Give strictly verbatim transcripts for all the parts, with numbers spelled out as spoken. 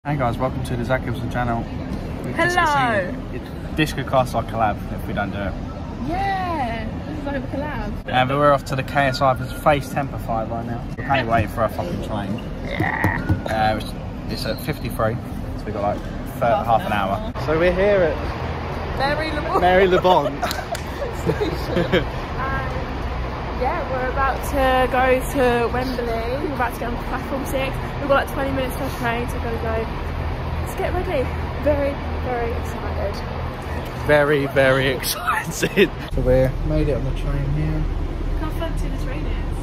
Hey guys, welcome to the Zach Gibson channel. Hello! Disco Castle collab if we don't do it. Yeah! This is like a collab. And but we're off to the K S I. There's Phase Temper five right now. We're can't wait for our fucking train. Yeah! Uh, it's, it's at fifty-three, so we've got like half, half an hour. hour. So we're here at Mary Le Bon. Mary Le Bon. Yeah, we're about to go to Wembley. We're about to get on platform six. We've got like twenty minutes to our train, so we're going to go. Let's get ready. Very, very excited. Very, very excited. So we made it on the train here. Look how fancy the train is.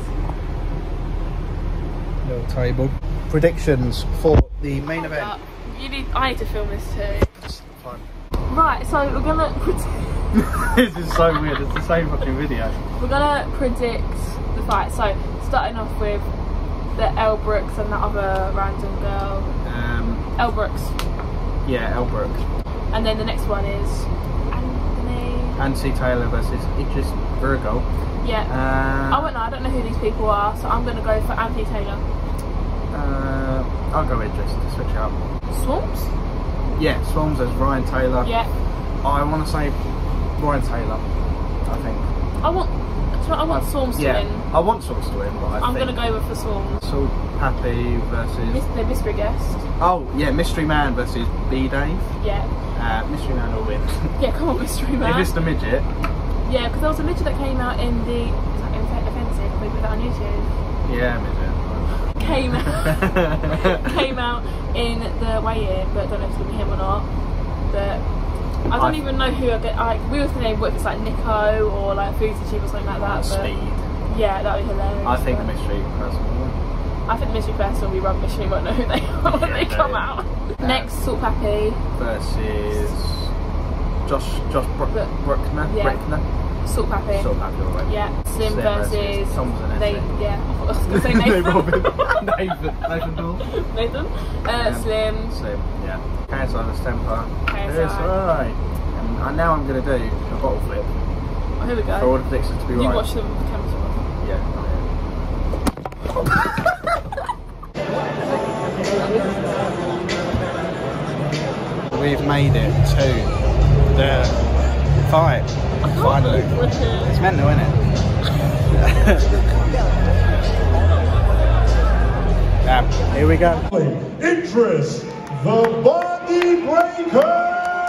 Little table. Predictions for the main Hold event. up. You need. I need to film this too. It's fine. Right, so we're gonna. This is so weird. It's the same fucking video. We're gonna predict the fight. So starting off with the Elle Brooks and that other random girl. Um, Elle Brooks. yeah, Elle Brooks. And then the next one is Anthony. Anthony Taylor versus Idris Virgo. Yeah. Uh, I won't know. I don't know who these people are, so I'm gonna go for Anthony Taylor. Uh, I'll go Idris to switch it up. Swarms? Yeah, Swarms as Ryan Taylor. Yeah. I want to say Ryan Taylor. I think. I want. I want Swarms to yeah, win. I want Swarms to win, but I I'm think gonna go with the Swarms. Salt Pappy versus. Mis the mystery guest. Oh yeah, Mystery Man versus B Dave. Yeah. Uh, Mystery Man will win. Yeah, come on, mystery man. If it's the midget. Yeah, because there was a midget that came out in the. Is that offensive? We put that on YouTube. Yeah, midget. Came out, came out in the weigh-in, but I don't know if it's gonna be him or not. But I don't I, even know who I get. Like we were thinking, what if it's like Nico or like Food to Cheap or something like that. Speed. But yeah, that'd be hilarious. I think but the mystery person will win. I think the mystery person will be rubbish. We won't know who they are when they come out. Uh, Next, Salt Pappy versus Josh Josh Bro but, Brookner. Yeah. Brookner. Salt Pappy. Salt Pappy will win. Yeah. Slim, Slim versus, versus Thompson. They. Yeah. I was gonna say Nathan. Nathan. Nathan. Nathan Doyle. Nathan. Uh, yeah. Slim. Slim. Yeah. K S I versus Temper. K S I. Yes, alright. And now I'm going to do a bottle flip. Oh, here we go. For all the predictions to be you right. You watch them with the cameras on. Yeah. We've made it to the fight. Finally. It's mental, isn't it? Yeah, here we go. Idris, the Body Breaker!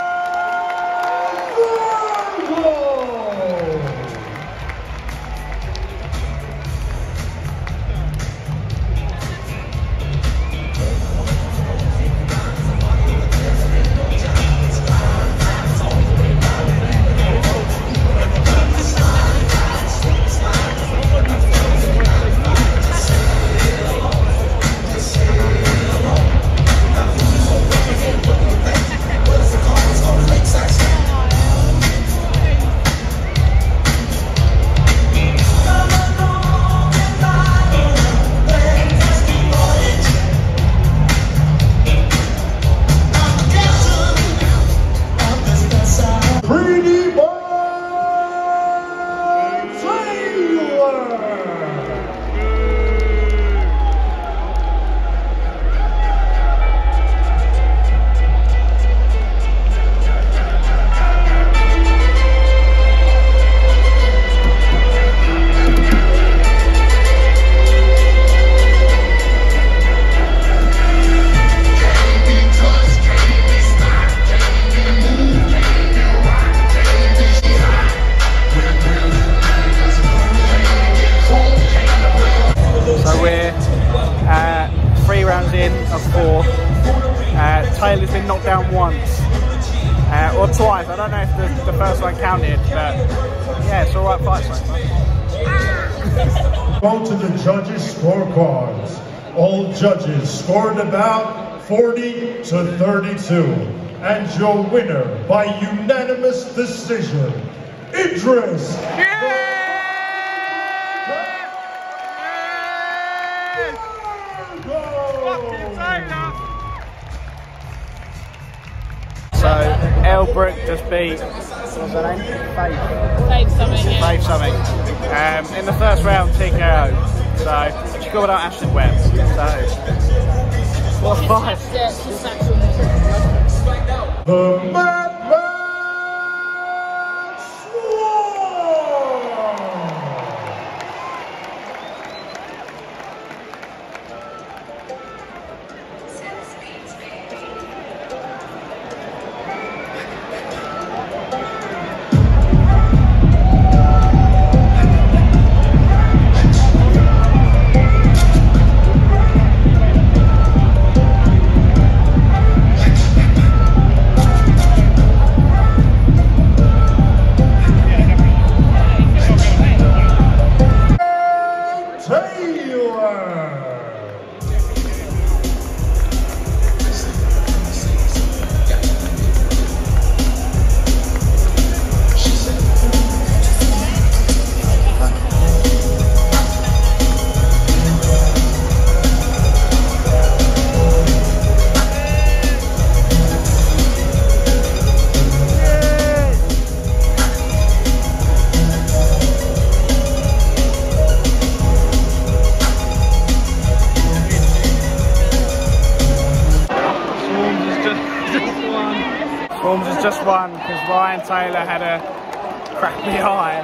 Uh, Taylor's been knocked down once uh, or twice. I don't know if the, the first one counted, but yeah, it's all right fight so far. Go to the judges' scorecards. All judges scored about forty to thirty-two, and your winner by unanimous decision, Idris. Yeah! So Elle Brook just beat, what's her name? Faith. Faith something, yeah. Faith something. Um, in the first round, T K O. So she called out Ashley Webb. So What a fight. Yeah, she's actually The Mad Max Swarm! Swarms has just won because Ryan Taylor had a crappy eye.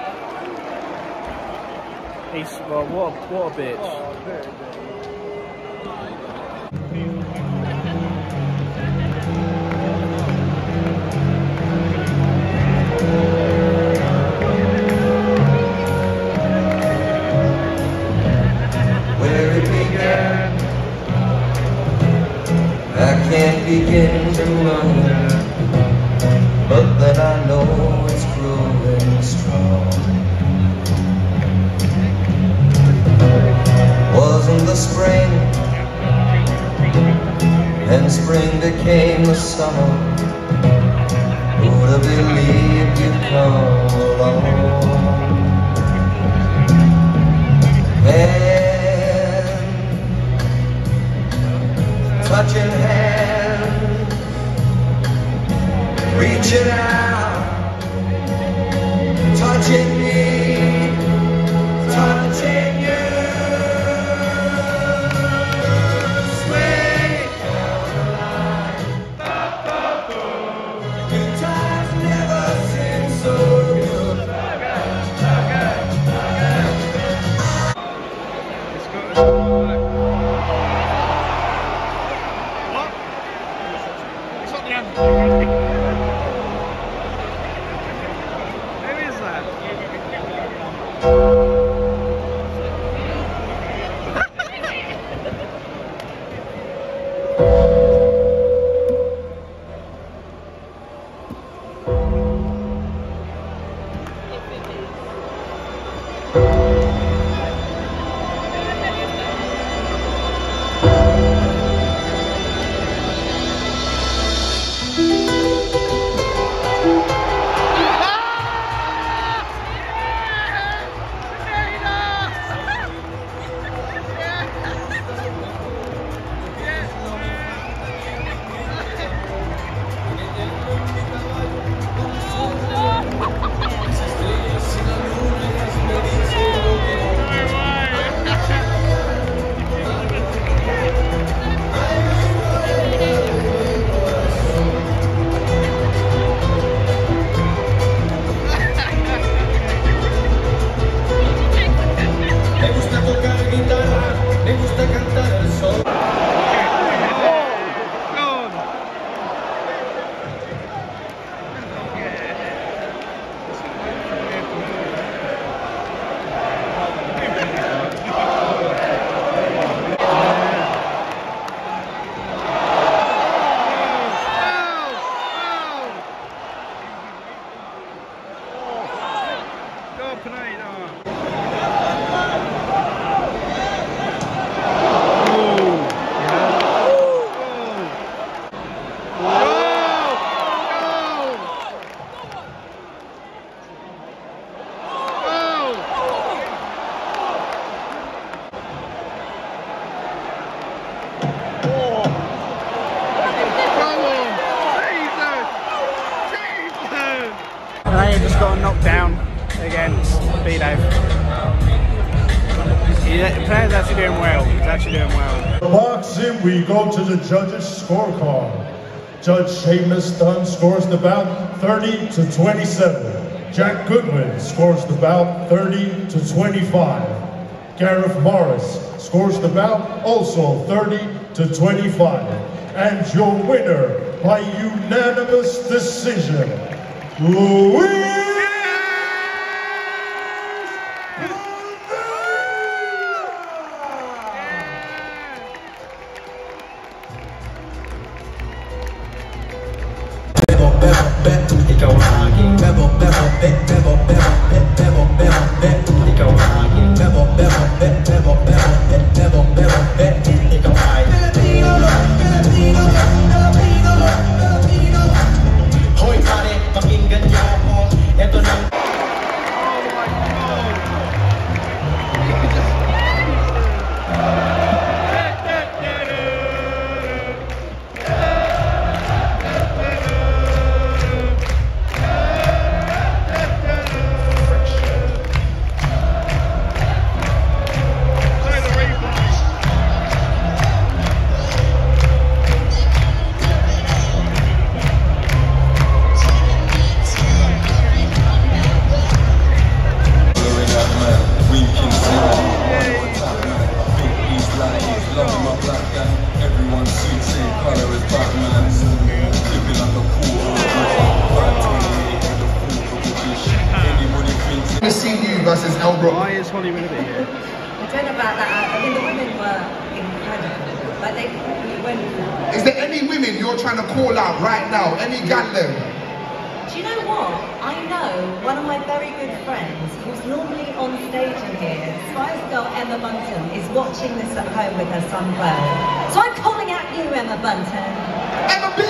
He's, well, what a, what a bitch. Where it began, I can't begin to wonder. But then I know it's growing strong. Wasn't the spring, and spring became the summer. Who'd have believed you'd come along? Hand, touching hand, reaching out, touching me, touching you. Swing down the line. Good times never seem so good. What? It's not the end. Just got knocked down against B-Dave. Yeah, the player's actually doing well. He's actually doing well. Boxing, we go to the judges' scorecard. Judge Seamus Dunn scores the bout thirty to twenty-seven. Jack Goodwin scores the bout thirty to twenty-five. Gareth Morris scores the bout also thirty to twenty-five. And your winner by unanimous decision, Luis versus Elbrook. Why is Holly Willoughby here? I don't know about that. I mean, the women were incredible. Like, they completely went for it. Is there any women you're trying to call out right now? Any gallem? Do you know what? I know one of my very good friends who's normally on stage in here, Spice Girl Emma Bunton, is watching this at home with her son Beau. So I'm calling out you, Emma Bunton. Emma B!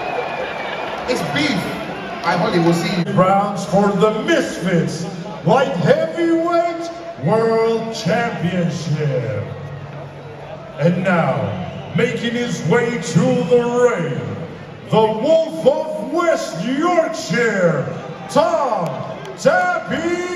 It's beef. I Holly will see you. Rounds for the Misfits Light Heavyweight World Championship. And now, making his way to the ring, the Wolf of West Yorkshire, Tom Tapianzanani.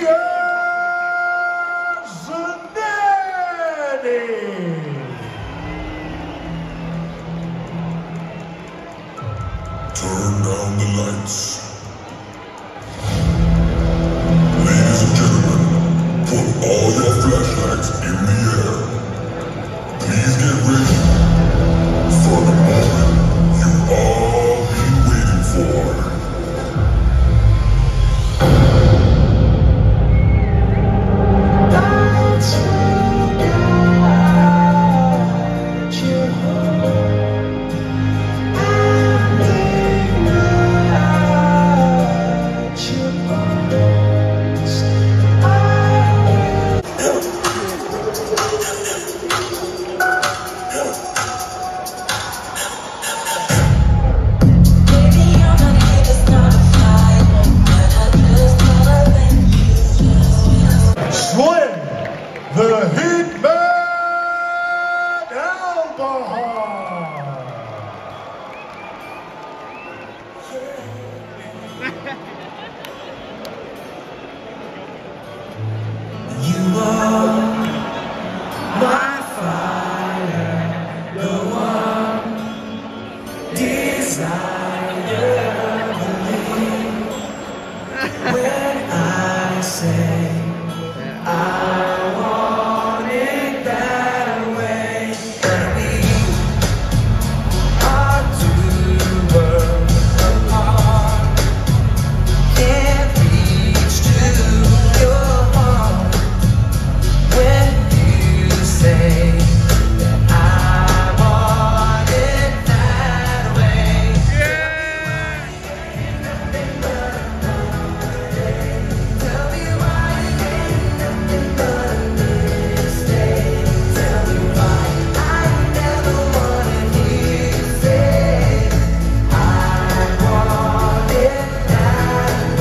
Turn down the lights. Ladies and gentlemen, put all your flashlights in the air. Please get ready for the moment you've all been waiting for. The Hitman Alcohol. You are my fire, the one desire of me. When I say I want it that way, but we are two worlds apart. Can't reach to your heart when you say that I want it that way. Tell me why it ain't nothing but a mistake. Tell me why I never wanted you to say I want it that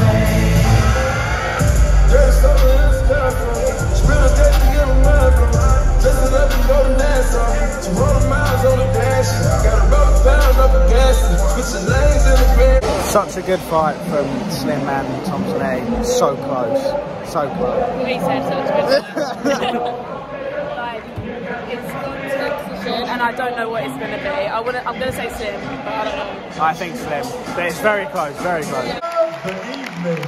way. There's something in this bathroom. It's real dead to get a run from. Just to let me go to Nassau. two hundred miles on the dash. Got a rubber pound up the gas. Switching lanes in the bed. Such a good fight from Slim Man Thompson A. So close. So close. He said so. I don't know what it's going to be. I wanna, I'm going to say Slim, but I don't know. I think Slim, but it's very close, very close. The evening.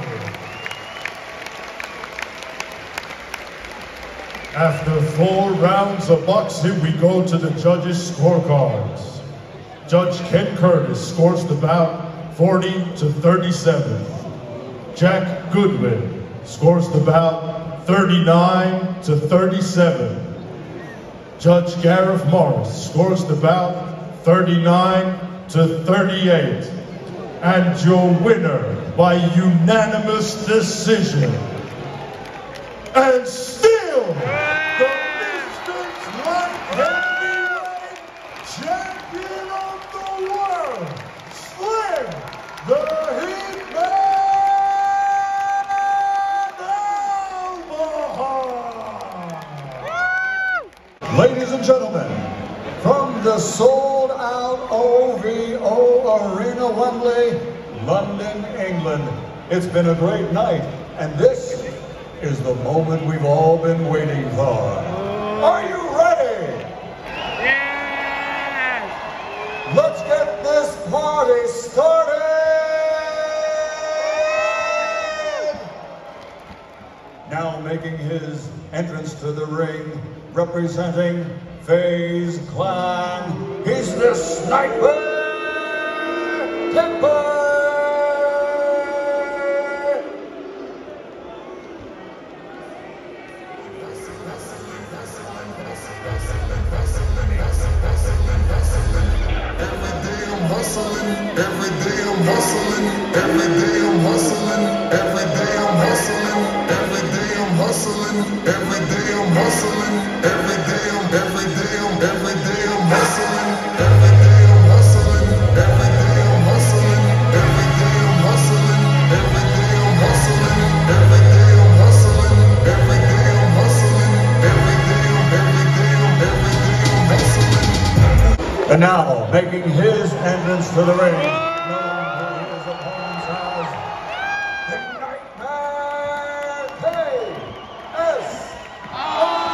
After four rounds of boxing, we go to the judges' scorecards. Judge Ken Curtis scores the bout forty to thirty-seven. Jack Goodwin scores the bout thirty-nine to thirty-seven. Judge Gareth Morris scores the bout thirty-nine to thirty-eight. And your winner by unanimous decision, and still the Distance Light Heavyweight Champion of the World, Slim the Hitman Albahan. Ladies and gentlemen, from the sold-out O V O Arena, Wembley, London, England, it's been a great night, and this is the moment we've all been waiting for. Are you ready? Yes! Let's get this party started! Now making his entrance to the ring, representing FaZe Clan, he's the Sniper Tipper! Every day I'm hustling, every day I'm hustling, every day I'm hustling, every day I'm hustling, every day I'm hustling, every day I'm, every day I'm, every day I'm hustling, every day I'm hustling, every day I'm hustling, every day I'm hustling, every day I'm hustling, every day I'm hustling, every day I'm hustling, every day I'm, every day I'm, every day I'm hustling. And now, making his entrance to the ring, known to his opponents as the Nightmare K S I.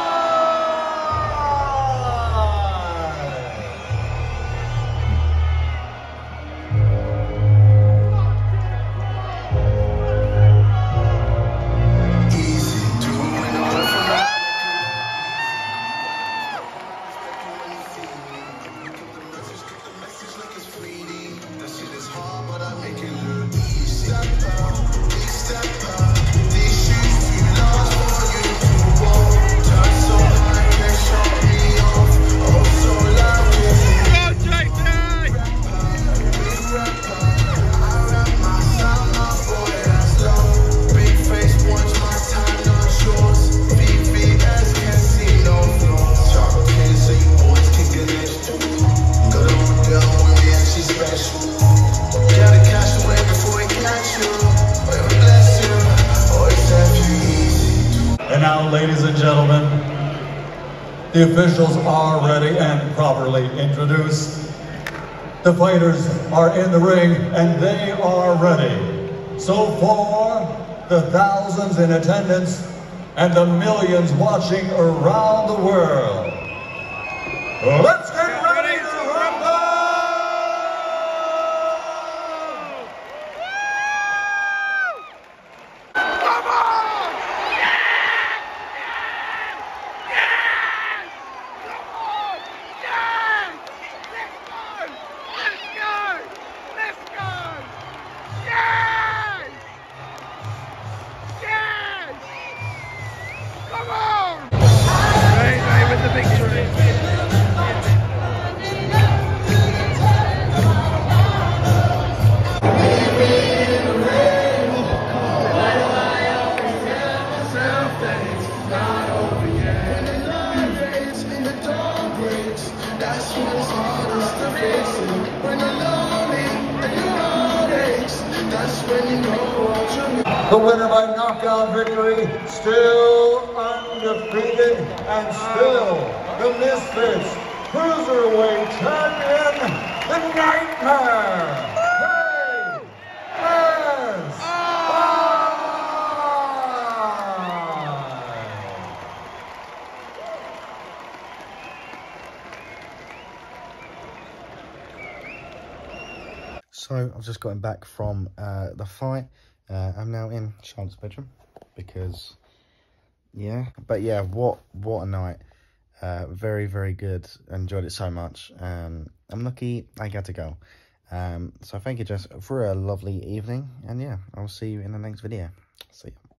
And now, ladies and gentlemen, the officials are ready and properly introduced. The fighters are in the ring and they are ready. So for the thousands in attendance and the millions watching around the world, let's get ready to rumble! Come on! The winner by knockout victory, still undefeated and still the Misfits Cruiserweight Champion, the Nightmare K S I. So I've just gotten back from uh, the fight. Uh, I'm now in Charlotte's bedroom because, yeah. But yeah, what what a night. Uh, very, very good. Enjoyed it so much. Um, I'm lucky I got to go. Um, so thank you, Jess, for a lovely evening. And yeah, I'll see you in the next video. See you.